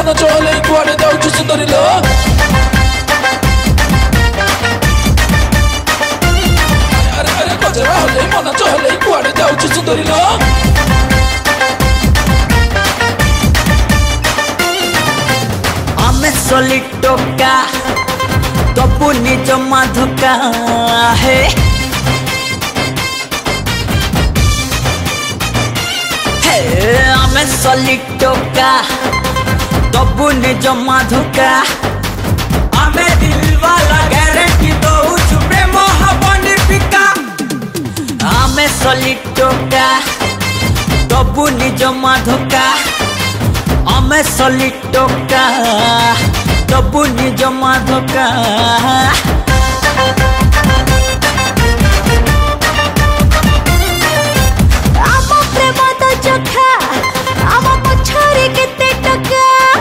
मन चले कुआड़े जाऊछु सुंदरी लो अरे अरे गजरा होले मन चले कुआड़े जाऊछु सुंदरी लो आमे सोली टोका तबु निज माधुका है आमे सोली टोका तबु निज माधुका आमे दिल वाला गारंटी दउछु प्रेम हबनी पिका आमे सोली टोका तबु निज माधुका आमे सोली टोका तबु निज माधुका आम प्रेम तो चोखा आम पछरे केते टका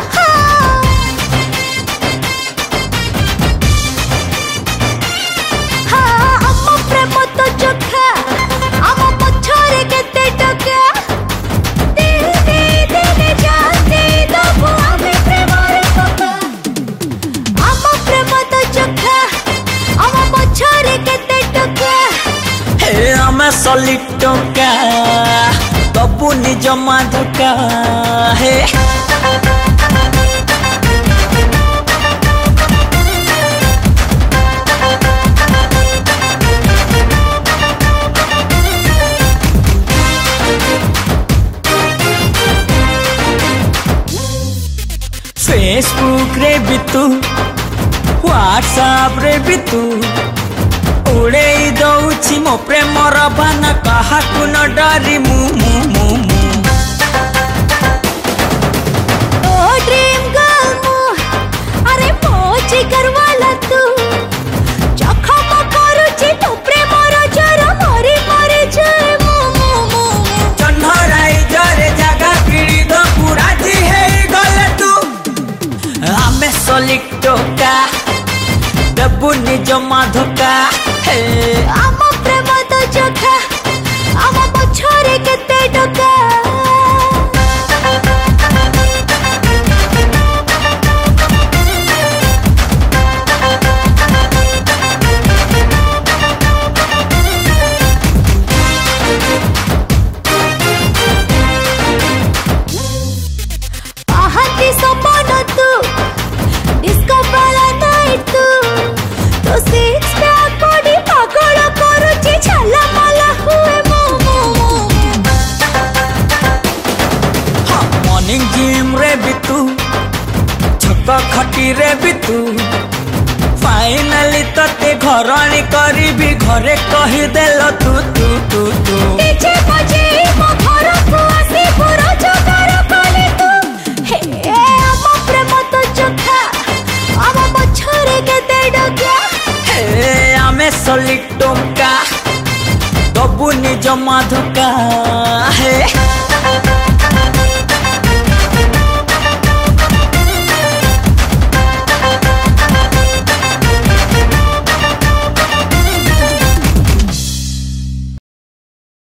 आम प्रेम तो चोखा आम पछरे केते टका आमे सोली टोका तबु निज माधुका है फेसबुक रे भी तू व्हाट्सएप रे भी तू उड़े दौची मो प्रेमर बान कहा न डरी मु मु मु मु ओ ड्रीम गर्ल मु अरे मोची करवाला तू जखम करूची तो प्रेमर जर मरी मरी जाए मु मु मु चन्हराई जरे जगह किड़ी दो पूरा जी है गले तू आमे सोली टोका तबु निज माधुका आम प्रेम तो चोखा आम पछरे केते टका आहती सपन तू डिस्को वाला नाइट तू तो सिक्स पैक बॉडी पागल करूची छाला माला हुए मो मो मॉर्निंग जिम रे भी तू छक खटी रे भी तू फाइनली तते घरणी करी घरे कही देल तू तू तू तू पीछे पछे मो घर को आसी पूरा जगार कले तू हे आम प्रेम तो चोखा आम पछरे केते डका आमे सोली टोका तबु निज माधुका है।